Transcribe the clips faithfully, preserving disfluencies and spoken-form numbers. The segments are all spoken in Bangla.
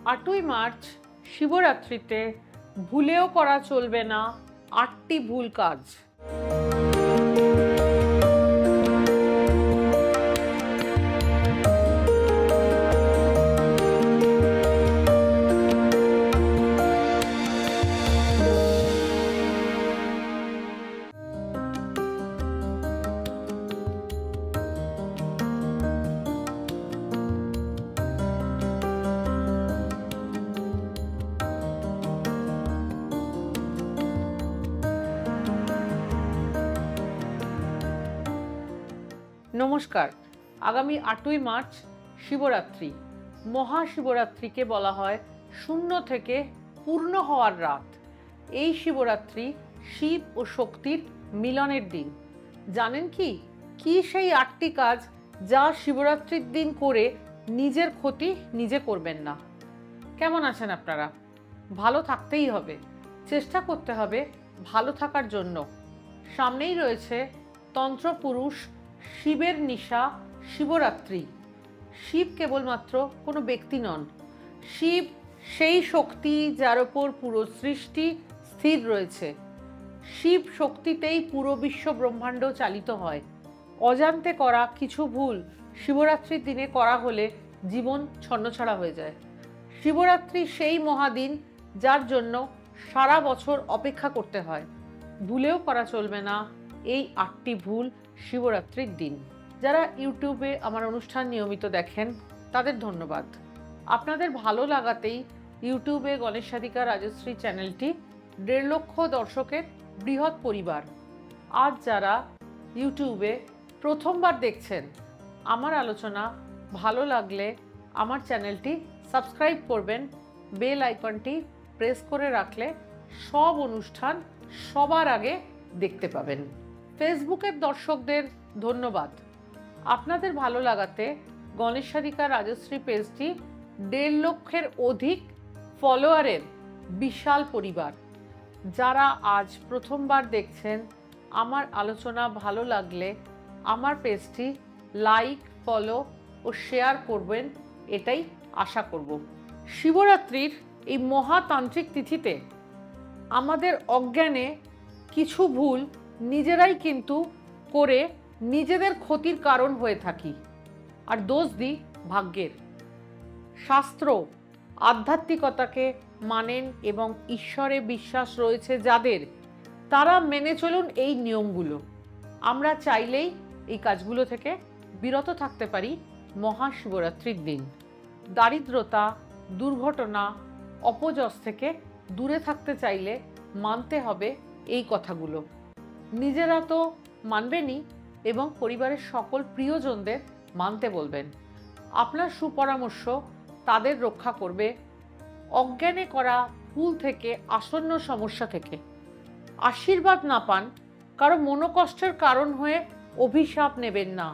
আটই মার্চ শিবরাত্রিতে ভুলেও করা চলবে না আটটি ভুল কাজ। নমস্কার। আগামী আটই মার্চ শিবরাত্রি। মহাশিবরাত্রিকে বলা হয় শূন্য থেকে পূর্ণ হওয়ার রাত। এই শিবরাত্রি শিব ও শক্তির মিলনের দিন। জানেন কি কি সেই আটটি কাজ যা শিবরাত্রির দিন করে নিজের ক্ষতি নিজে করবেন না? কেমন আছেন আপনারা? ভালো থাকতেই হবে, চেষ্টা করতে হবে ভালো থাকার জন্য। সামনেই রয়েছে তন্ত্রপুরুষ শিবের নিশা শিবরাত্রি। শিব কেবলমাত্র কোনো ব্যক্তি নন, শিব সেই শক্তি যার ওপর পুরো সৃষ্টি স্থির রয়েছে। শিব শক্তিতেই পুরো বিশ্ব ব্রহ্মাণ্ড চালিত হয়। অজান্তে করা কিছু ভুল শিবরাত্রির দিনে করা হলে জীবন ছন্নছাড়া হয়ে যায়। শিবরাত্রি সেই মহাদিন যার জন্য সারা বছর অপেক্ষা করতে হয়। ভুলেও করা চলবে না এই আটটি ভুল শিবরাত্রির দিন। যারা ইউটিউবে আমার অনুষ্ঠান নিয়মিত দেখেন তাদের ধন্যবাদ। আপনাদের ভালো লাগাতেই ইউটিউবে গণেশ সাধিকা রাজশ্রী চ্যানেলটি দেড় লক্ষ দর্শকের বৃহৎ পরিবার। আজ যারা ইউটিউবে প্রথমবার দেখছেন, আমার আলোচনা ভালো লাগলে আমার চ্যানেলটি সাবস্ক্রাইব করবেন, বেল আইকনটি প্রেস করে রাখলে সব অনুষ্ঠান সবার আগে দেখতে পাবেন। ফেসবুকের দর্শকদের ধন্যবাদ। আপনাদের ভালো লাগাতে গণেশ সাধিকা রাজশ্রী পেজটি দেড় লক্ষের অধিক ফলোয়ারের বিশাল পরিবার। যারা আজ প্রথমবার দেখছেন, আমার আলোচনা ভালো লাগলে আমার পেজটি লাইক, ফলো ও শেয়ার করবেন, এটাই আশা করব। শিবরাত্রির এই মহাতান্ত্রিক তিথিতে আমাদের অজ্ঞানে কিছু ভুল নিজেরাই কিন্তু করে নিজেদের ক্ষতির কারণ হয়ে থাকি, আর দোষ দিই ভাগ্যের। শাস্ত্র আধ্যাত্মিকতাকে মানেন এবং ঈশ্বরে বিশ্বাস রয়েছে যাদের, তারা মেনে চলুন এই নিয়মগুলো। আমরা চাইলেই এই কাজগুলো থেকে বিরত থাকতে পারি মহাশিবরাত্রির দিন। দারিদ্রতা, দুর্ঘটনা, অপযশ থেকে দূরে থাকতে চাইলে মানতে হবে এই কথাগুলো। নিজেরা তো মানবেনই এবং পরিবারের সকল প্রিয়জনদের মানতে বলবেন। আপনার সুপরামর্শ তাদের রক্ষা করবে অজ্ঞানে করা ভুল থেকে, আসন্ন সমস্যা থেকে। আশীর্বাদ না পান, কারো মনোকষ্টের কারণ হয়ে অভিশাপ নেবেন না।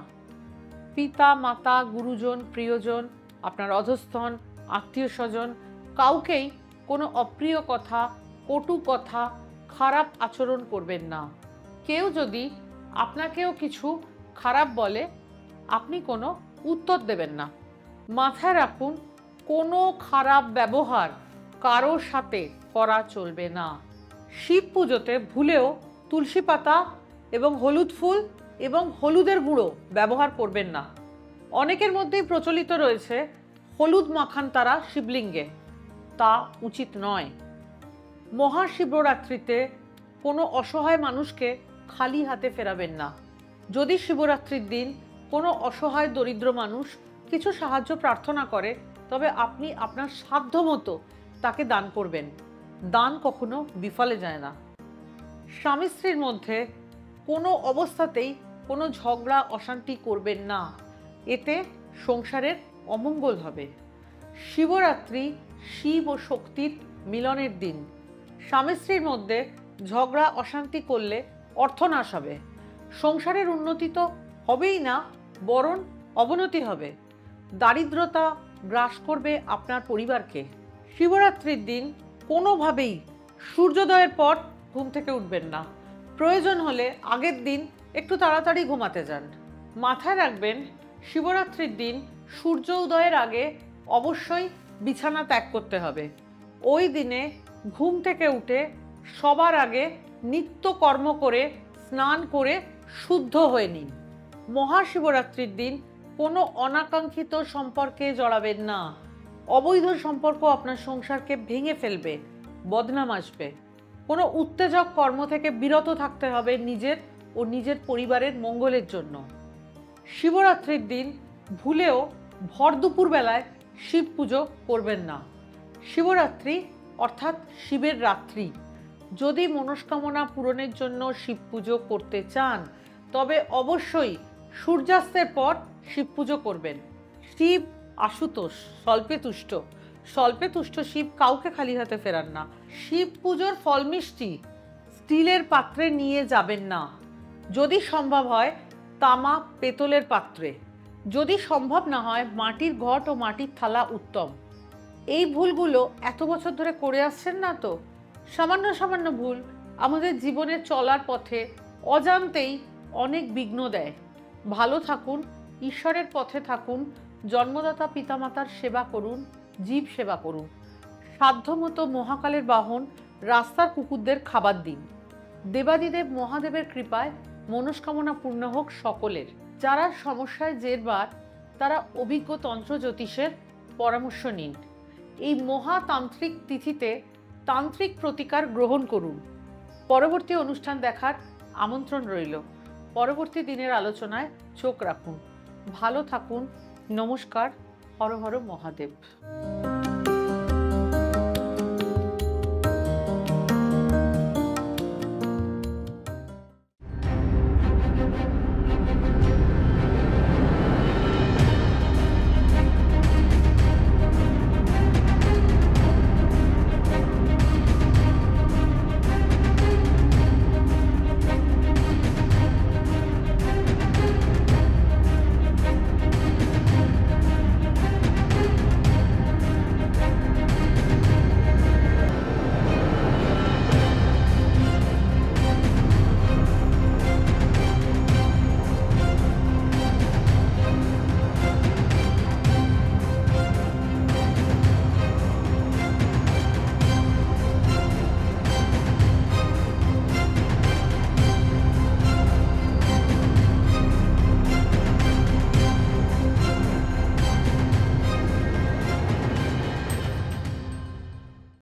পিতা, মাতা, গুরুজন, প্রিয়জন, আপনার অধস্তন, আত্মীয় স্বজন, কাউকেই কোনো অপ্রিয় কথা, কটু কথা, খারাপ আচরণ করবেন না। কেউ যদি আপনাকেও কিছু খারাপ বলে, আপনি কোনো উত্তর দেবেন না। মাথায় রাখুন, কোনো খারাপ ব্যবহার কারোর সাথে করা চলবে না। শিব পুজোতে ভুলেও তুলসী পাতা এবং হলুদ ফুল এবং হলুদের গুঁড়ো ব্যবহার করবেন না। অনেকের মধ্যেই প্রচলিত রয়েছে হলুদ মাখান তারা শিবলিঙ্গে, তা উচিত নয়। মহাশিবরাত্রিতে কোনো অসহায় মানুষকে খালি হাতে ফেরাবেন না। যদি শিবরাত্রির দিন কোনো অসহায় দরিদ্র মানুষ কিছু সাহায্য প্রার্থনা করে, তবে আপনি আপনার সাধ্যমতো তাকে দান করবেন। দান কখনো বিফলে যায় না। স্বামী স্ত্রীর মধ্যে কোনো অবস্থাতেই কোনো ঝগড়া অশান্তি করবেন না, এতে সংসারের অমঙ্গল হবে। শিবরাত্রি শিব ও শক্তির মিলনের দিন। স্বামী স্ত্রীর মধ্যে ঝগড়া অশান্তি করলে অর্থনাশ হবে। সংসারের উন্নতি তো হবেই না, বরং অবনতি হবে। দারিদ্রতা গ্রাস করবে আপনার পরিবারকে। শিবরাত্রির দিন কোনোভাবেই সূর্যোদয়ের পর ঘুম থেকে উঠবেন না। প্রয়োজন হলে আগের দিন একটু তাড়াতাড়ি ঘুমাতে যান। মাথায় রাখবেন, শিবরাত্রির দিন সূর্য উদয়ের আগে অবশ্যই বিছানা ত্যাগ করতে হবে। ওই দিনে ঘুম থেকে উঠে সবার আগে নিত্য কর্ম করে স্নান করে শুদ্ধ হয়ে নিন। মহাশিবরাত্রির দিন কোনো অনাকাঙ্ক্ষিত সম্পর্কে জড়াবেন না। অবৈধ সম্পর্ক আপনার সংসারকে ভেঙে ফেলবে, বদনাম আসবে। কোনো উত্তেজক কর্ম থেকে বিরত থাকতে হবে নিজের ও নিজের পরিবারের মঙ্গলের জন্য। শিবরাত্রির দিন ভুলেও ভর দুপুর বেলায় শিব পুজো করবেন না। শিবরাত্রি অর্থাৎ শিবের রাত্রি। যদি মনস্কামনা পূরণের জন্য শিব পুজো করতে চান তবে অবশ্যই সূর্যাস্তের পর শিব পুজো করবেন। শিব আশুতোষ, স্বল্পে তুষ্ট। স্বল্পে তুষ্ট শিব কাউকে খালি হাতে ফেরান না। শিব পুজোর ফল মিষ্টি স্টিলের পাত্রে নিয়ে যাবেন না। যদি সম্ভব হয় তামা পেতলের পাত্রে, যদি সম্ভব না হয় মাটির ঘট ও মাটির থালা উত্তম। এই ভুলগুলো এত বছর ধরে করে আসছেন না তো? সামান্য সামান্য ভুল আমাদের জীবনে চলার পথে অজান্তেই অনেক বিঘ্ন দেয়। ভালো থাকুন, ঈশ্বরের পথে থাকুন, জন্মদাতা পিতামাতার সেবা করুন, জীব সেবা করুন। সাধ্যমতো মহাকালের বাহন রাস্তার কুকুরদের খাবার দিন। দেবাদিদেব মহাদেবের কৃপায় মনস্কামনা পূর্ণ হোক সকলের। যারা সমস্যায় জেরবার তারা অভিজ্ঞ তন্ত্র জ্যোতিষের পরামর্শ নিন। এই মহাতান্ত্রিক তিথিতে তান্ত্রিক প্রতিকার গ্রহণ করুন। পরবর্তী অনুষ্ঠান দেখার আমন্ত্রণ রইল। পরবর্তী দিনের আলোচনায় চোখ রাখুন। ভালো থাকুন। নমস্কার। হর হর মহাদেব।